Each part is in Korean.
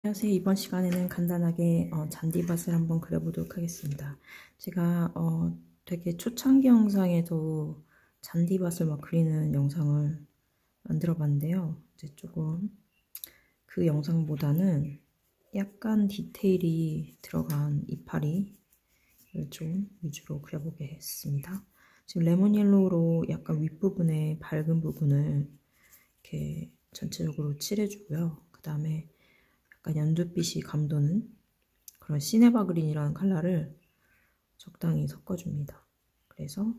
안녕하세요. 이번 시간에는 간단하게 잔디밭을 한번 그려보도록 하겠습니다. 제가 되게 초창기 영상에도 잔디밭을 막 그리는 영상을 만들어 봤는데요. 이제 조금 그 영상보다는 약간 디테일이 들어간 이파리를 좀 위주로 그려보겠습니다. 지금 레몬 옐로우로 약간 윗부분에 밝은 부분을 이렇게 전체적으로 칠해주고요. 그 다음에 약간 연두빛이 감도는 그런 시네바 그린이라는 컬러를 적당히 섞어줍니다. 그래서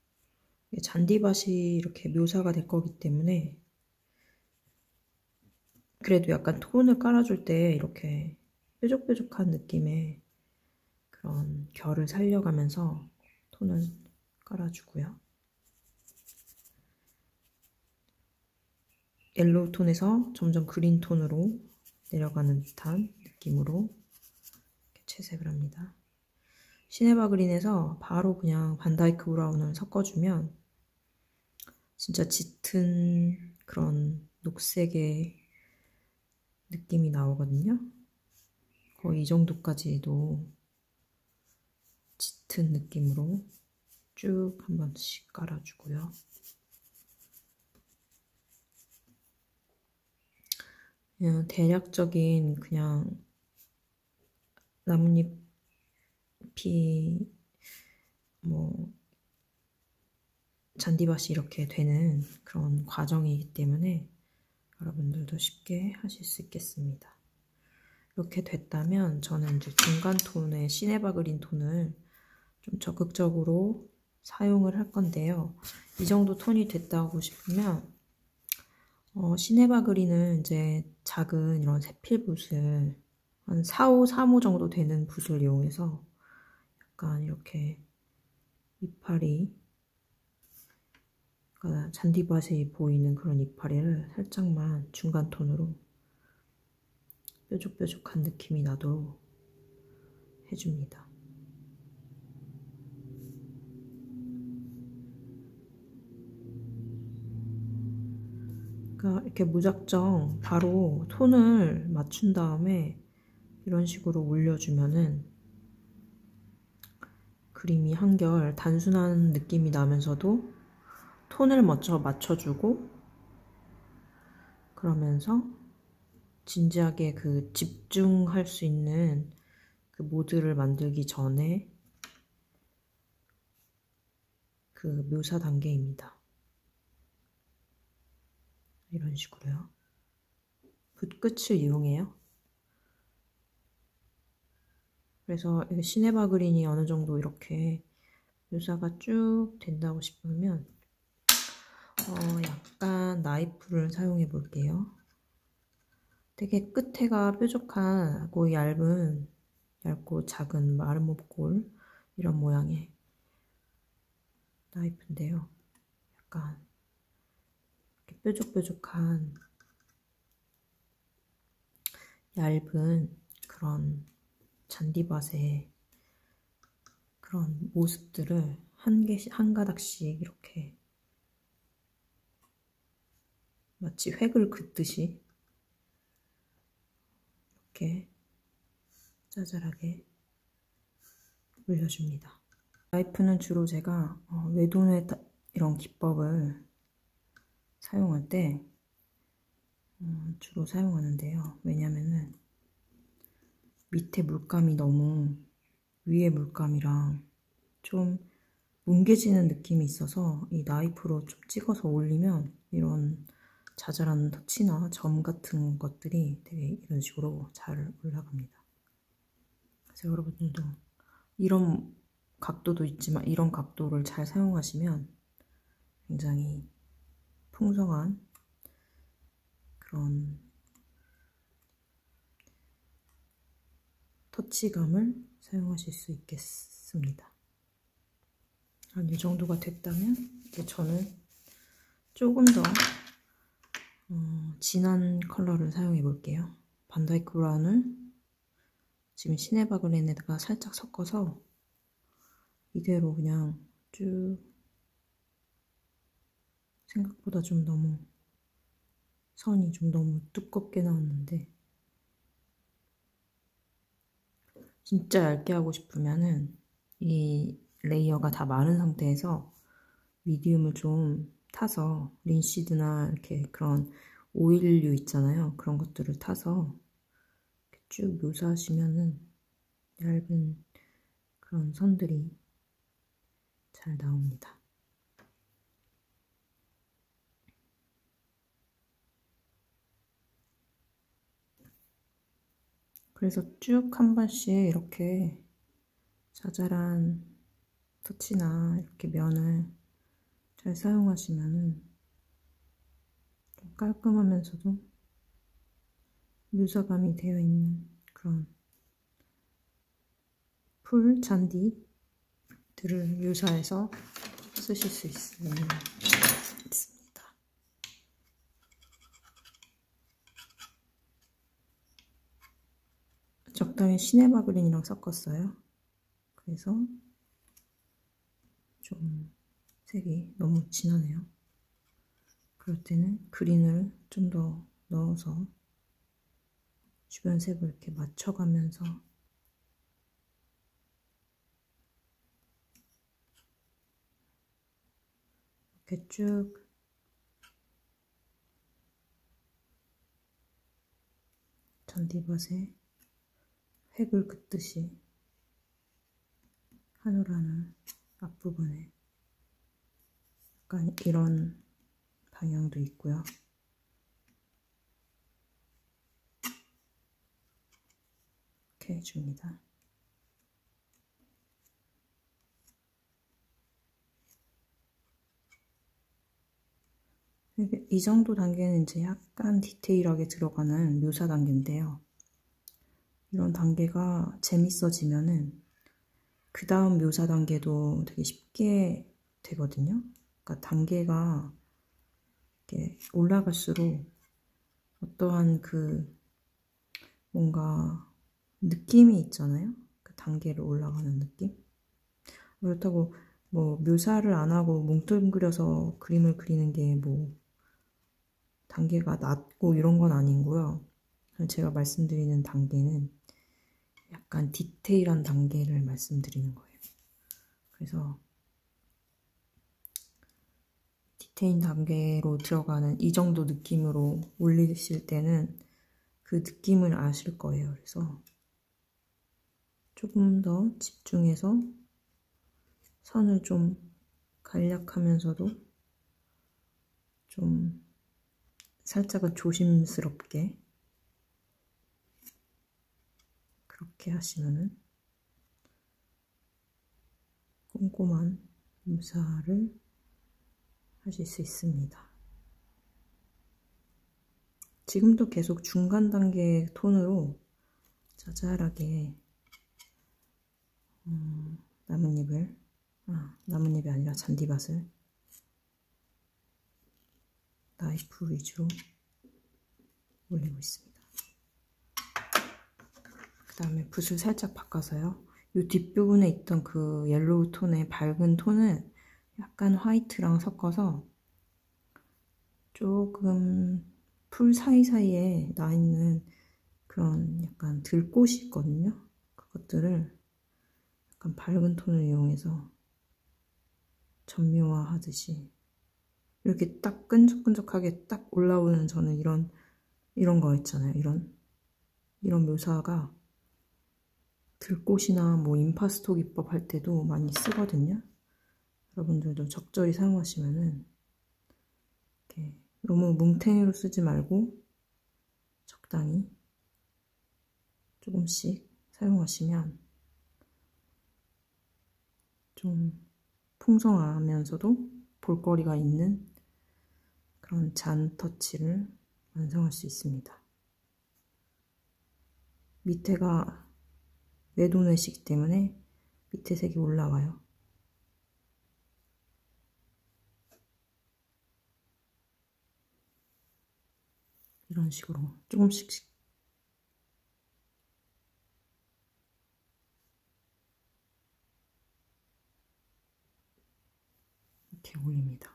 잔디밭이 이렇게 묘사가 될 거기 때문에 그래도 약간 톤을 깔아줄 때 이렇게 뾰족뾰족한 느낌의 그런 결을 살려가면서 톤을 깔아주고요. 옐로우 톤에서 점점 그린 톤으로 내려가는 듯한 느낌으로 이렇게 채색을 합니다. 시네바 그린에서 바로 그냥 반다이크 브라운을 섞어주면 진짜 짙은 그런 녹색의 느낌이 나오거든요. 거의 이 정도까지도 짙은 느낌으로 쭉 한 번씩 깔아주고요. 그냥 대략적인 그냥 나뭇잎이 뭐 잔디밭이 이렇게 되는 그런 과정이기 때문에 여러분들도 쉽게 하실 수 있겠습니다. 이렇게 됐다면 저는 이제 중간 톤의 시네바 그린 톤을 좀 적극적으로 사용을 할 건데요. 이 정도 톤이 됐다고 싶으면 시네바 그린은 이제 작은 이런 세필 붓을 한 4호, 3호 정도 되는 붓을 이용해서 약간 이렇게 이파리 그러니까 잔디밭이 보이는 그런 이파리를 살짝만 중간 톤으로 뾰족뾰족한 느낌이 나도록 해줍니다. 그러니까 이렇게 무작정 바로 톤을 맞춘 다음에 이런 식으로 올려주면은 그림이 한결 단순한 느낌이 나면서도 톤을 먼저 맞춰주고 그러면서 진지하게 그 집중할 수 있는 그 모드를 만들기 전에 그 묘사 단계입니다. 이런 식으로요. 붓끝을 이용해요. 그래서 시네바 그린이 어느 정도 이렇게 묘사가 쭉 된다고 싶으면 약간 나이프를 사용해 볼게요. 되게 끝에가 뾰족하고 얇고 작은 마름모꼴 이런 모양의 나이프인데요. 약간 이렇게 뾰족뾰족한 얇은 그런 잔디밭의 그런 모습들을 한 가닥씩 이렇게 마치 획을 긋듯이 이렇게 짜잘하게 올려줍니다. 나이프는 주로 제가 외도의 이런 기법을 사용할 때 주로 사용하는데요. 왜냐면은 밑에 물감이 너무 위에 물감이랑 좀 뭉개지는 느낌이 있어서 이 나이프로 좀 찍어서 올리면 이런 자잘한 터치나 점 같은 것들이 되게 이런 식으로 잘 올라갑니다. 그래서 여러분들도 이런 각도도 있지만 이런 각도를 잘 사용하시면 굉장히 풍성한 그런 터치감을 사용하실 수 있겠습니다. 한 이 정도가 됐다면 이제 저는 조금 더 진한 컬러를 사용해 볼게요. 반다이크 브라운을 지금 시네바 그린에다가 살짝 섞어서 이대로 그냥 쭉 생각보다 좀 너무 선이 좀 너무 두껍게 나왔는데 진짜 얇게 하고 싶으면은 이 레이어가 다 마른 상태에서 미디움을 좀 타서 린시드나 이렇게 그런 오일류 있잖아요. 그런 것들을 타서 쭉 묘사하시면은 얇은 그런 선들이 잘 나옵니다. 그래서 쭉 한 번씩 이렇게 자잘한 터치나 이렇게 면을 잘 사용하시면은 좀 깔끔하면서도 묘사감이 되어 있는 그런 풀 잔디들을 묘사해서 쓰실 수 있습니다. 적당히 시네마 그린이랑 섞었어요. 그래서 좀 색이 너무 진하네요. 그럴 때는 그린을 좀 더 넣어서 주변 색을 이렇게 맞춰가면서 이렇게 쭉 잔디밭에 획을 긋듯이 한올 앞부분에 약간 이런 방향도 있고요. 이렇게 해줍니다. 이 정도 단계는 이제 약간 디테일하게 들어가는 묘사 단계인데요. 이런 단계가 재밌어지면은 그 다음 묘사 단계도 되게 쉽게 되거든요. 그러니까 단계가 이렇게 올라갈수록 어떠한 그 뭔가 느낌이 있잖아요. 그 단계를 올라가는 느낌. 그렇다고 뭐 묘사를 안 하고 뭉뚱그려서 그림을 그리는 게 뭐 단계가 낮고 이런 건 아니고요. 제가 말씀드리는 단계는 약간 디테일한 단계를 말씀드리는 거예요. 그래서 디테일 단계로 들어가는 이 정도 느낌으로 올리실 때는 그 느낌을 아실 거예요. 그래서 조금 더 집중해서 선을 좀 간략하면서도 좀 살짝은 조심스럽게 그렇게 하시면은 꼼꼼한 묘사를 하실 수 있습니다. 지금도 계속 중간 단계 톤으로 자잘하게 나뭇잎이 아니라 잔디밭을 나이프 위주로 올리고 있습니다. 그 다음에 붓을 살짝 바꿔서요. 이 뒷부분에 있던 그 옐로우 톤의 밝은 톤을 약간 화이트랑 섞어서 조금 풀 사이사이에 나 있는 그런 약간 들꽃이 있거든요. 그것들을 약간 밝은 톤을 이용해서 점묘화 하듯이 이렇게 딱 끈적끈적하게 딱 올라오는 저는 이런 거 있잖아요. 이런 묘사가 들꽃이나 뭐 임파스토 기법 할 때도 많이 쓰거든요. 여러분들도 적절히 사용하시면은 이렇게 너무 뭉탱이로 쓰지 말고 적당히 조금씩 사용하시면 좀 풍성하면서도 볼거리가 있는 그런 잔 터치를 완성할 수 있습니다. 밑에가 내도내시기 때문에 밑에 색이 올라와요. 이런 식으로 조금씩 이렇게 올립니다.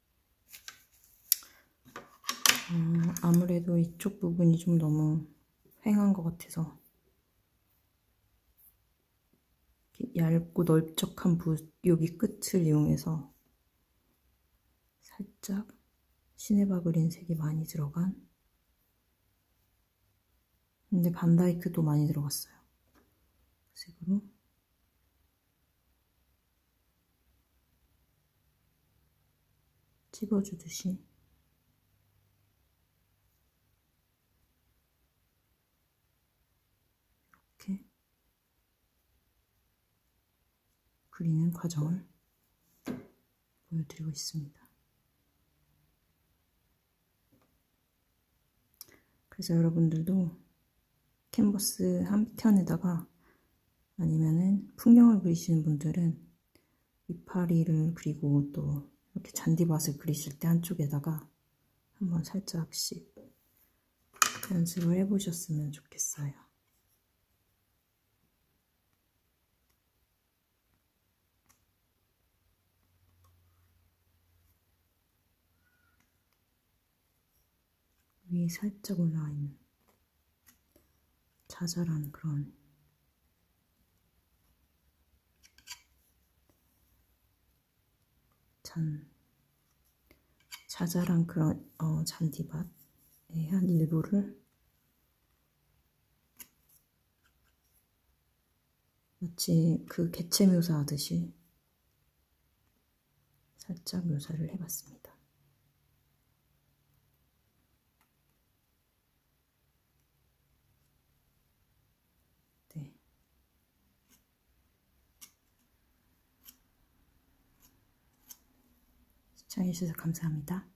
아무래도 이쪽 부분이 좀 너무 휑한 것 같아서 얇고 넓적한 여기 끝을 이용해서 살짝 시네바 그린 색이 많이 들어간, 근데 반다이크도 많이 들어갔어요. 색으로 찍어주듯이 이렇게 그리는 과정을 보여드리고 있습니다. 그래서 여러분들도 캔버스 한 켠에다가 아니면은 풍경을 그리시는 분들은 이파리를 그리고 또 이렇게 잔디밭을 그리실 때 한쪽에다가 한번 살짝씩 연습을 해보셨으면 좋겠어요. 위에 살짝 올라와 있는 자잘한 그런 자잘한 그런 잔디밭의 한 일부를 마치 그 개체 묘사하듯이 살짝 묘사를 해봤습니다. 네. 시청해주셔서 감사합니다.